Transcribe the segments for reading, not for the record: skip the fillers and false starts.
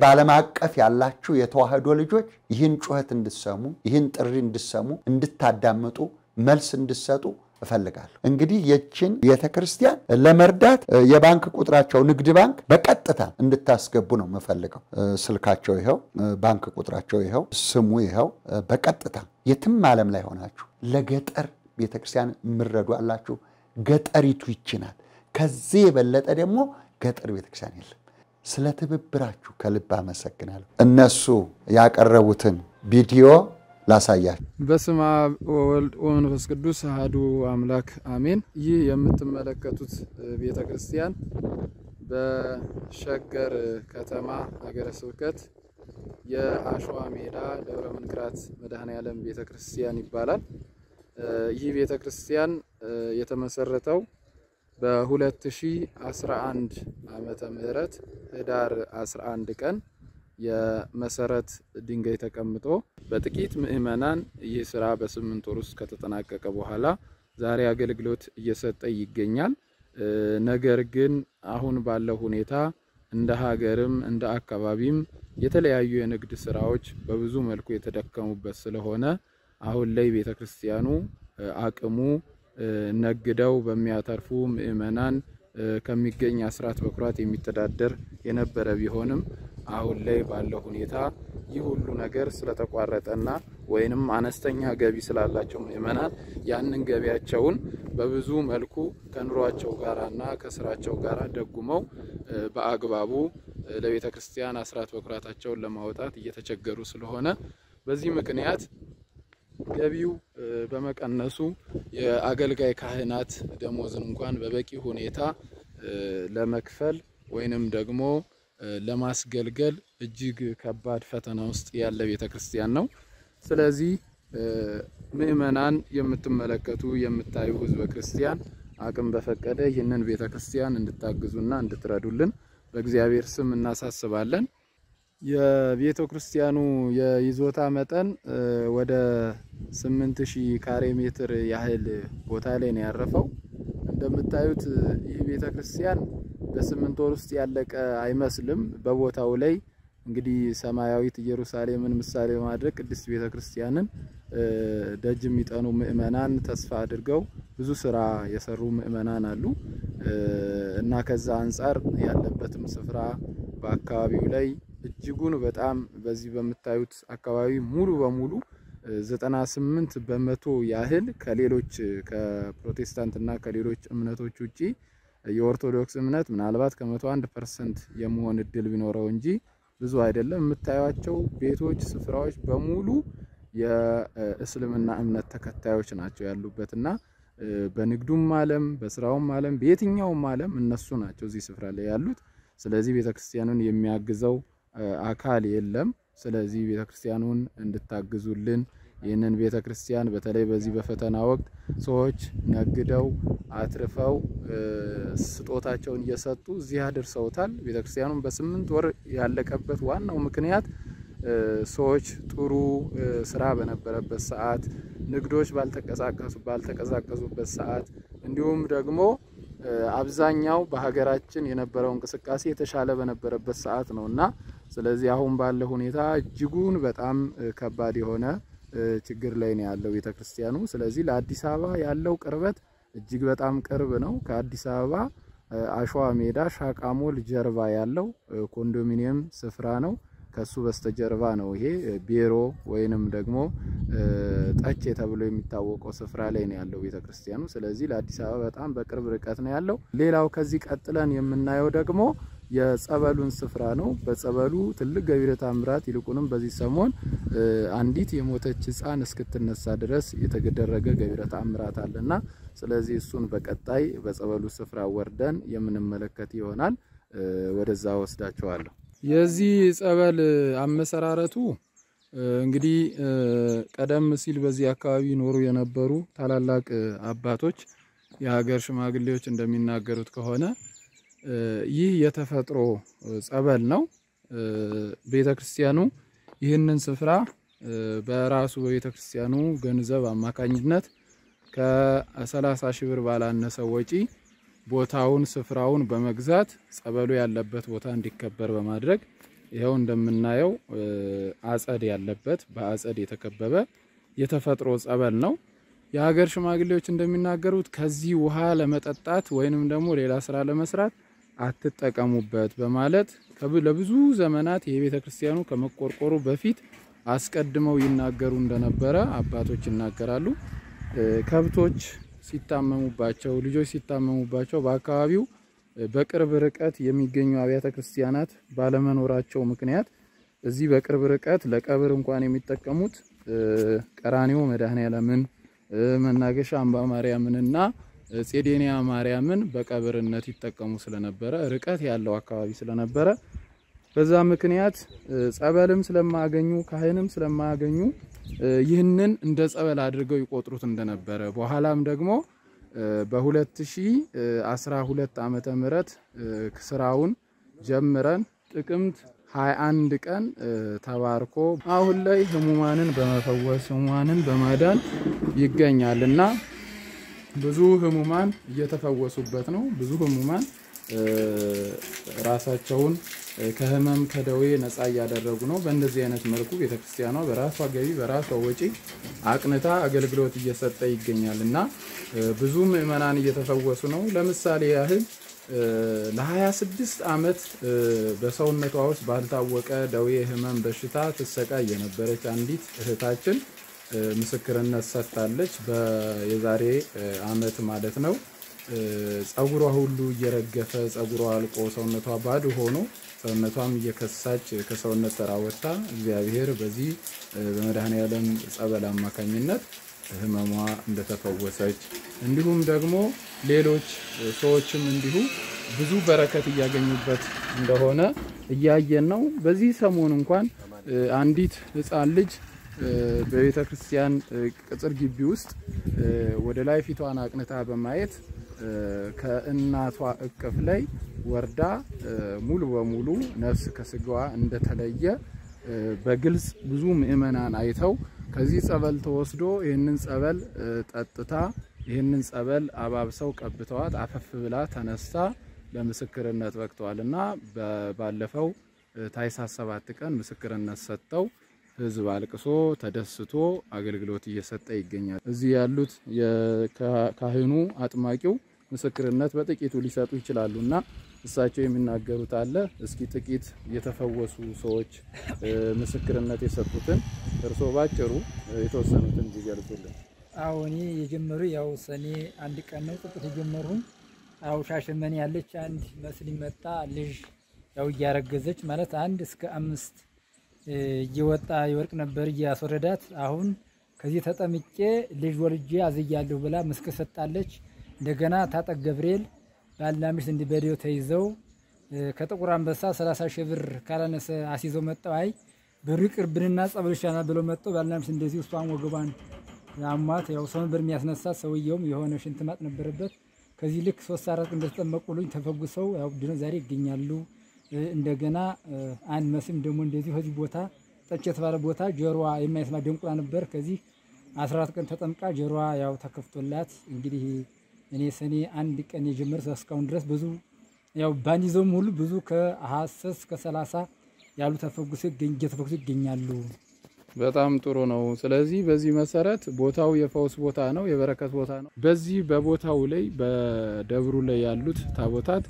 በዓለም አቀፍ ያላችሁ የተዋህዶ ልጆች ይህን ጩኸት እንድትሰሙ ይህን ጥሪ እንድትሰሙ እንድታዳምጡ መልስ እንድትሰጡ እፈልጋለሁ እንግዲህ የችን ቤተክርስቲያን ለመርዳት የባንክ ቁጥራቸው ንግድ ባንክ በቀጥታ እንድታስገቡ ነው መፈልገው ስልካቸው ይሄው ባንክ ቁጥራቸው ይሄው ስሙ ይሄው በቀጥታ የትም ዓለም ላይ ሆናችሁ ለገጠር ቤተክርስቲያን ምረዱ አላችሁ ገጠሪቱ ይችናል ከዚህ የበለጠ ደግሞ ገጠር ቤተክርስቲያን የለም ስለተብብራችሁ ከልብ አመሰግናለሁ እነሱ ያቀረቡትን ቪዲዮ ላሳያችሁ በስመ አብ ወወልድ ወመንፈስ ቅዱስ አሐዱ አምላክ አሜን ይህ የምትመለከቱት ቤተክርስቲያን በሸገር ከተማ ሀገረ ስብከት የአሸዋ ሜዳ ደብረ መንክራት መድኃኔዓለም ቤተክርስቲያን ይባላል ይህ ቤተክርስቲያን የተመሰረተው በ2011 ዓመተ ምህረት ህዳር 11 ቀን የመሰረት ድንጋይ ተቀምጦ በጥቂት ምእመናን ይህ ስራ በ8 ወር ውስጥ ከተጠናቀቀ በኋላ ዛሬ አገልግሎት እየሰጠ ይገኛል ነገር ግን አሁን ባለው ሁኔታ እንደ ሀገርም እንደ አካባቢም የተለያዩ የንግድ ስራዎች በብዙ መልኩ የተደከሙበት ስለሆነ አሁን ላይ ቤተክርስቲያኑ አቅሙ ነግደው በሚያተርፉ ምእመናን ከሚገኝ አስራት በኩራት የሚተዳደር የነበረ ቢሆንም አሁን ላይ ባለው ሁኔታ ይህ ሁሉ ነገር ስለተቋረጠና ወይንም አነስተኛ ገቢ ስላላቸው ምእመናን ያንን ገቢያቸውን በብዙ መልኩ ከኑሯቸው ጋራና ከስራቸው ጋራ ደጉመው በአግባቡ ለቤተክርስቲያን አስራት በኩራታቸውን ለማውጣት እየተቸገሩ ስለሆነ በዚህ ምክንያት ገቢው በመቀነሱ የአገልጋይ ካህናት ደሞዝን እንኳን በበቂ ሁኔታ ለመክፈል ወይንም ደግሞ ለማስገልገል እጅግ ከባድ ፈተና ውስጥ ያለ ቤተክርስቲያን ነው ስለዚህ ምእመናን የምትመለከቱ የምታዩ ህዝበ ክርስቲያን አቅም በፈቀደ ይህንን ቤተክርስቲያን እንድታግዙና እንድትረዱልን በእግዚአብሔር ስም እናሳስባለን የቤተክርስቲያኑ የይዞታ መጠን ወደ 8000 ካሬ ሜትር ያህል ቦታ ላይ ነው ያረፈው እንደምታዩት ይህ ቤተክርስቲያን በ8 ወር ውስጥ ያለቀ አይመስልም በቦታው ላይ እንግዲህ ሰማያዊት ኢየሩሳሌምን ምሳሌ በማድረግ ቅድስት ቤተክርስቲያንን ደጅ የሚጠኑ ምእመናን ተስፋ አድርገው ብዙ ስራ የሰሩ ምእመናን አሉ እና ከዛ አንፃር ያለበትም ስፍራ በአካባቢው ላይ እጅጉን በጣም በዚህ በመታዩት አካባቢ ሙሉ በሙሉ 98% ያህል ከሌሎች ከፕሮቴስታንትና ከሌሎች እምነቶች ውጪ የኦርቶዶክስ እምነት ምናልባት ከ101% የመሆን እድል ቢኖረው እንጂ ብዙ አይደለም የምታዩቸው ቤቶች ስፍራዎች በሙሉ የእስልምና እምነት ተከታዮች ናቸው ያሉበትና በንግዱም ዓለም በስራውም ዓለም በየትኛውም ዓለም እነሱ ናቸው እዚህ ስፍራ ላይ ያሉት ስለዚህ ቤተክርስቲያኑን የሚያግዘው አካል የለም ስለዚህ ቤተክርስቲያኑን እንድታግዙልን ይህንን ቤተክርስቲያን በተለይ በዚህ በፈተና ወቅት ሰዎች ነግደው አትርፈው ስጦታቸውን እየሰጡ እዚህ አድርሰውታል ቤተክርስቲያኑን በ8 ወር ያለቀበት ዋናው ምክንያት ሰዎች ጥሩ ስራ በነበረበት ሰዓት ንግዶች ባልተቀዛቀዙበት ሰዓት እንዲሁም ደግሞ አብዛኛው በሀገራችን የነበረው እንቅስቃሴ የተሻለ በነበረበት ሰዓት ነውና ስለዚህ አሁን ባለው ሁኔታ እጅጉን በጣም ከባድ የሆነ ችግር ላይ ነው ያለው ቤተክርስቲያኑ ስለዚህ ለአዲስ አበባ ያለው ቅርበት እጅግ በጣም ቅርብ ነው ከአዲስ አበባ አሸዋ ሜዳ ሻቃሞል ጀርባ ያለው ኮንዶሚኒየም ስፍራ ነው ከሱ በስተጀርባ ነው ይሄ ቢሮ ወይንም ደግሞ ጣጭ ተብሎ የሚታወቀው ስፍራ ላይ ነው ያለው ቤተክርስቲያኑ ስለዚህ ለአዲስ አበባ በጣም በቅርብ ርቀት ነው ያለው ሌላው ከዚህ ቀጥለን የምናየው ደግሞ የጸበሉን ስፍራ ነው በጸበሉ ትልቅ ገቢረ ተአምራት ይልቁንም በዚህ ሰሞን አንዲት የሞተች ሕፃን እስክትነሳ ድረስ የተደረገ ገቢረ ተአምራት አለና ስለዚህ እሱን በቀጣይ በጸበሉ ስፍራ ወርደን የምንመለከት ይሆናል ወደዛ ወስዳቸዋለሁ የዚህ ጸበል አመሰራረቱ እንግዲህ ቀደም ሲል በዚህ አካባቢ ኖሩ የነበሩ ታላላቅ አባቶች የሀገር ሽማግሌዎች እንደሚናገሩት ከሆነ ይህ የተፈጥሮ ጸበል ነው ቤተክርስቲያኑ ይህንን ስፍራ በራሱ ቤተክርስቲያኑ ገንዘብ አማካኝነት ከ30 ሺህ ብር ባላነሰ ወጪ ቦታውን ስፍራውን በመግዛት ጸበሉ ያለበት ቦታ እንዲከበር በማድረግ ይሄው እንደምናየው አጸድ ያለበት በአጸድ የተከበበ የተፈጥሮ ጸበል ነው። የሀገር ሽማግሌዎች እንደሚናገሩት ከዚህ ውሃ ለመጠጣት ወይንም ደግሞ ሌላ ስራ ለመስራት አትጠቀሙበት በማለት ለብዙ ዘመናት የቤተክርስቲያኑ ከመቆርቆሩ በፊት አስቀድመው ይናገሩ እንደነበረ አባቶች ይናገራሉ። ከብቶች ሲታመሙባቸው ልጆች ሲታመሙባቸው በአካባቢው በቅርብ ርቀት የሚገኙ አብያተ ክርስቲያናት ባለመኖራቸው ምክንያት እዚህ በቅርብ ርቀት ለቀብር እንኳን የሚጠቀሙት ቀራኒዮ መድኃኔዓለምን መናገሻ አምባ ማርያምንና ጼዴንያ ማርያምን በቀብርነት ይጠቀሙ ስለነበረ ርቀት ያለው አካባቢ ስለነበረ በዛ ምክንያት ጸበልም ስለማያገኙ ካህንም ስለማያገኙ ይህንን እንደ ጸበል አድርገው ይቆጥሩት እንደነበረ በኋላም ደግሞ በ2012 ዓመተ ምህረት ስራውን ጀምረን ጥቅምት 21 ቀን ተባርኮ አሁን ላይ ህሙማንን በመፈወስ ህሙማንን በማዳን ይገኛልና ብዙ ህሙማን እየተፈወሱበት ነው። ብዙ ህሙማን ራሳቸውን ከህመም ከደዌ ነፃ ያደረጉ ነው። በእንደዚህ አይነት መልኩ ቤተክርስቲያኗ በራሷ ገቢ በራሷ ወጪ አቅንታ አገልግሎት እየሰጠ ይገኛልና ብዙ ምእመናን እየተፈወሱ ነው። ለምሳሌ ያህል ለ26 ዓመት በሰውነቷ ውስጥ ባልታወቀ ደዌ ህመም በሽታ ተሰቃይ የነበረች አንዲት እህታችን ምስክርነት ሰጥታለች። የዛሬ አመት ማለት ነው። ጸጉሯ ሁሉ እየረገፈ ጸጉሯ አልቆ ሰውነቷ ባዶ ሆኖ ሰውነቷም እየከሳች ከሰውነት ተራ ወጣ እግዚአብሔር በዚህ በመድኃኔዓለም ጸበል አማካኝነት ህመሟ እንደተፈወሰች እንዲሁም ደግሞ ሌሎች ሰዎችም እንዲሁ ብዙ በረከት እያገኙበት እንደሆነ እያየን ነው። በዚህ ሰሞን እንኳን አንዲት ህፃን ልጅ በቤተክርስቲያን ቅጽር ግቢ ውስጥ ወደ ላይ ፊቷን አቅንታ በማየት ከእናቷ እቅፍ ላይ ወርዳ ሙሉ በሙሉ ነፍስ ከስጋዋ እንደተለየ በግልጽ ብዙ ምእመናን አይተው ከዚህ ጸበል ተወስዶ ይሄንን ጸበል ጠጥታ ይሄንን ጸበል አባብሰው ቀብተዋት አፈፍ ብላ ተነስታ ለምስክርነት በቅተዋልና ባለፈው ታኅሳስ 7 ቀን ምስክርነት ሰጥተው ህዝብ አልቅሶ ተደስቶ አገልግሎት እየሰጠ ይገኛል። እዚህ ያሉት የካህኑ አጥማቂው ምስክርነት በጥቂቱ ሊሰጡ ይችላሉና እሳቸው የሚናገሩት አለ። እስኪ ጥቂት የተፈወሱ ሰዎች ምስክርነት የሰጡትን እርሶ ባጭሩ የተወሰኑትን ይገልጹልን። አዎ እኔ የጀመሩ ያው ሰኔ 1 ቀን ነው ጥቂት የጀመሩ። አው ሻሸመኔ ያለች አንድ መስሊም መጣ ልጅ ያው እያረገዘች ማለት 1 እስከ 5 እየወጣ ይወርቅ ነበር እያስወረዳት አሁን ከዚህ ተጠምቄ ልጅ ወልጄ አዝያለሁ ብላ ምስክር ሰጣለች። እንደገና ታጠቅ ገብርኤል ባልና ሚስት እንዲበዲዮ ተይዘው ከጥቁር አንበሳ 30 ሺህ ብር ካላነሰ አሲዘው መጣው። አይ ብሩ ይቅርብንና ጸበል ይሻላል ብለው መጣው። ባልና ሚስት እንደዚህ እሷን ወገባን አሟት ያው ሰውን በሚያስነሳ ሰውየውም የሆነ ሽንት ማጥ ነበረበት። ከዚህ ልክ 3-4 እንደተጠመቁልኝ ተፈጉሰው ያው ድነው ዛሬ ይገኛሉ። እንደገና አንድ መስም ደግሞ እንደዚህ ከዚህ ቦታ ጠጭ የተባለ ቦታ ጆሮዋ የማይስማ ደንቁላ ነበር። ከዚህ 14 ቀን ተጠምቃ ጆሮዋ ያው ተከፍቶላት እንግዲህ እኔ ሰኔ 1 ቀን የጀመረ እስካሁን ድረስ ብዙ ያው ባንዲዞም ሁሉ ብዙ ከ20 እስከ 30 ያሉ ተፈጉሰው ይገኛሉ። በጣም ጥሩ ነው። ስለዚህ በዚህ መሰረት ቦታው የፈውስ ቦታ ነው፣ የበረከት ቦታ ነው። በዚህ በቦታው ላይ በደብሩ ላይ ያሉት ታቦታት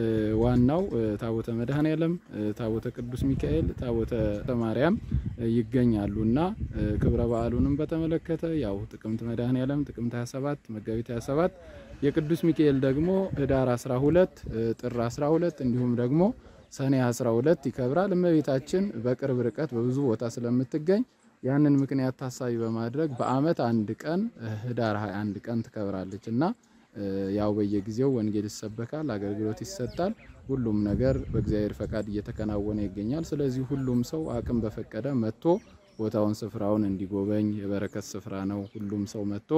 ዋናው ታቦተ መድኃኔዓለም፣ ታቦተ ቅዱስ ሚካኤል፣ ታቦተ ማርያም ይገኛሉና ክብረ በዓሉንም በተመለከተ ያው ጥቅምት መድኃኔዓለም ጥቅምት 27 መጋቢት 27 የቅዱስ ሚካኤል ደግሞ ህዳር 12 ጥር 12 እንዲሁም ደግሞ ሰኔ 12 ይከብራል። እመቤታችን በቅርብ ርቀት በብዙ ቦታ ስለምትገኝ ያንን ምክንያት ታሳቢ በማድረግ በአመት 1 ቀን ህዳር 21 ቀን ትከብራለችና ያው በየጊዜው ወንጌል ይሰበካል፣ አገልግሎት ይሰጣል። ሁሉም ነገር በእግዚአብሔር ፈቃድ እየተከናወነ ይገኛል። ስለዚህ ሁሉም ሰው አቅም በፈቀደ መጥቶ ቦታውን ስፍራውን እንዲጎበኝ የበረከት ስፍራ ነው። ሁሉም ሰው መጥቶ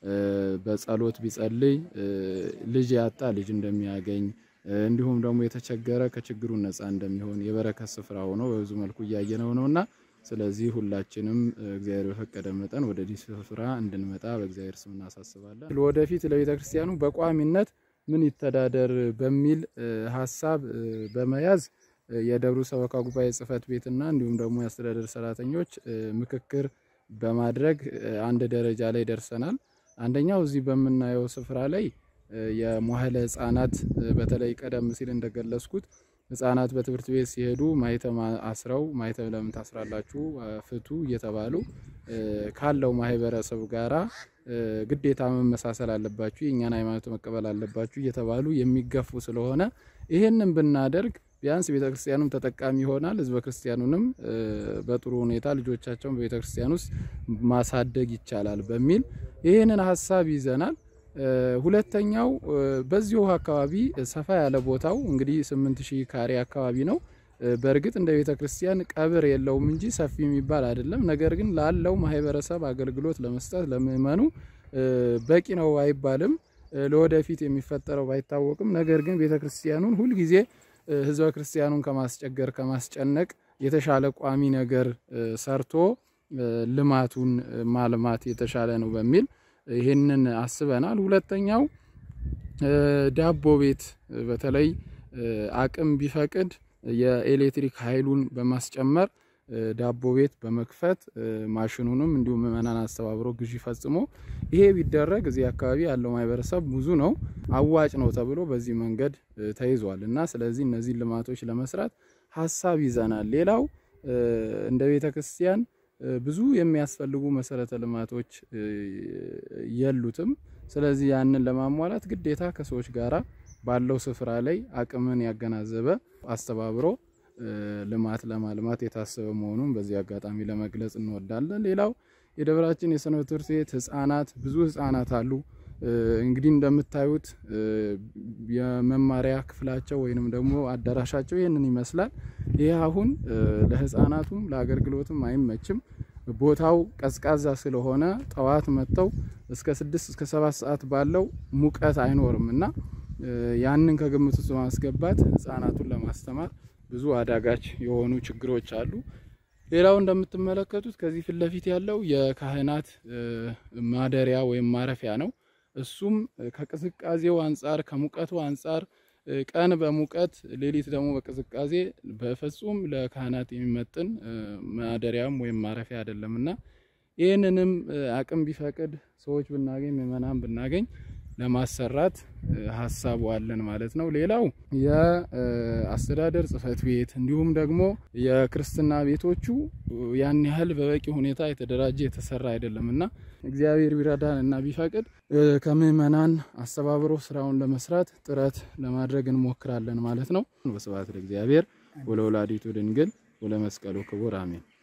በጸሎት ቢጸልይ ልጅ ያጣ ልጅ እንደሚያገኝ እንዲሁም ደግሞ የተቸገረ ከችግሩ ነፃ እንደሚሆን የበረከት ስፍራ ሆኖ በብዙ መልኩ ያየነው ነውና ስለዚህ ሁላችንም እግዚአብሔር በፈቀደ መጠን ወደ ዲስ ስፍራ እንድንመጣ በእግዚአብሔር ስም እናሳስባለን። ወደፊት ለቤተ ክርስቲያኑ በቋሚነት ምን ይተዳደር በሚል ሐሳብ በመያዝ የደብሩ ሰበካ ጉባኤ ጽሕፈት ቤትና እንዲሁም ደግሞ የአስተዳደር ሰራተኞች ምክክር በማድረግ አንድ ደረጃ ላይ ደርሰናል። አንደኛው እዚህ በመናየው ስፍራ ላይ የመዋዕለ ሕፃናት በተለይ ቀደም ሲል እንደገለጽኩት ሕፃናት በትምህርት ቤት ሲሄዱ ማይተም አስረው ማይተም ለምን ታስራላችሁ ፍቱ እየተባሉ ካለው ማህበረሰብ ጋራ ግዴታ መመሳሰል አለባችሁ የኛን ሃይማኖት መቀበል አለባችሁ እየተባሉ የሚገፉ ስለሆነ ይሄንን ብናደርግ ቢያንስ ቤተክርስቲያኑም ተጠቃሚ ይሆናል ህዝበ ክርስቲያኑንም በጥሩ ሁኔታ ልጆቻቸውን በቤተክርስቲያን ውስጥ ማሳደግ ይቻላል በሚል ይሄንን ሐሳብ ይዘናል። ሁለተኛው በዚሁ አካባቢ ሰፋ ያለ ቦታው እንግዲህ 8000 ካሬ አካባቢ ነው። በርግጥ እንደ ቤተክርስቲያን ቀብር የለውም እንጂ ሰፊ የሚባል አይደለም። ነገር ግን ላለው ማህበረሰብ አገልግሎት ለመስጠት ለምእመኑ በቂ ነው አይባልም። ለወደፊት የሚፈጠረው ባይታወቅም ነገር ግን ቤተክርስቲያኑን ሁሉ ጊዜ ህዝበ ክርስቲያኑን ከማስጨገር ከማስጨነቅ የተሻለ ቋሚ ነገር ሰርቶ ልማቱን ማልማት የተሻለ ነው በሚል ይሄንን አስበናል። ሁለተኛው ዳቦ ቤት በተለይ አቅም ቢፈቅድ የኤሌክትሪክ ኃይሉን በማስጨመር ዳቦ ቤት በመክፈት ማሽኑንም እንዲሁም ምእመናን አስተባብሮ ግዢ ፈጽሞ ይሄ ቢደረግ እዚህ አካባቢ ያለው ማህበረሰብ ብዙ ነው አዋጭ ነው ተብሎ በዚህ መንገድ ተይዟልና ስለዚህ እነዚህ ልማቶች ለመስራት ሐሳብ ይዘናል። ሌላው እንደ ቤተክርስቲያን ብዙ የሚያስፈልጉ መሰረተ ልማቶች የሉትም። ስለዚህ ያንን ለማሟላት ግዴታ ከሰዎች ጋራ ባለው ስፍራ ላይ አቅምን ያገናዘበ አስተባብሮ ልማት ለማልማት የታሰበ መሆኑን በዚህ አጋጣሚ ለመግለጽ እንወዳለን። ሌላው የደብራችን የሰንበት ትምህርት ቤት ህፃናት ብዙ ህፃናት አሉ። እንግዲህ እንደምታዩት የመማሪያ ክፍላቸው ወይንም ደግሞ አዳራሻቸው ይሄንን ይመስላል። ይሄ አሁን ለህፃናቱም ለአገልግሎትም አይመችም። ቦታው ቀዝቃዛ ስለሆነ ጠዋት መተው እስከ 6 እስከ 7 ሰዓት ባለው ሙቀት አይኖርምና ያንን ከግምት ውስጥ ማስገባት ህፃናቱን ለማስተማር ብዙ አዳጋች የሆኑ ችግሮች አሉ። ሌላው እንደምትመለከቱት ከዚህ ፊት ለፊት ያለው የካህናት ማደሪያ ወይም ማረፊያ ነው። እሱም ከቅዝቃዜው አንፃር ከሙቀቱ አንፃር ቀን በሙቀት ሌሊት ደግሞ በቅዝቃዜ በፍጹም ለካህናት የሚመጥን ማደሪያም ወይም ማረፊያ አይደለምና ይሄንንም አቅም ቢፈቅድ ሰዎች ብናገኝ ምእመናን ብናገኝ ለማሰራት ሐሳቡ አለን ማለት ነው። ሌላው የአስተዳደር ጽሕፈት ቤት እንዲሁም ደግሞ የክርስትና ቤቶቹ ያን ያህል በበቂ ሁኔታ የተደራጀ የተሰራ አይደለምና እግዚአብሔር ቢረዳንና ቢፈቅድ ከምእመናን አስተባብሮ ስራውን ለመስራት ጥረት ለማድረግ እንሞክራለን ማለት ነው። ወስብሐት ለእግዚአብሔር ወለወላዲቱ ድንግል ወለመስቀሉ ክቡር አሜን።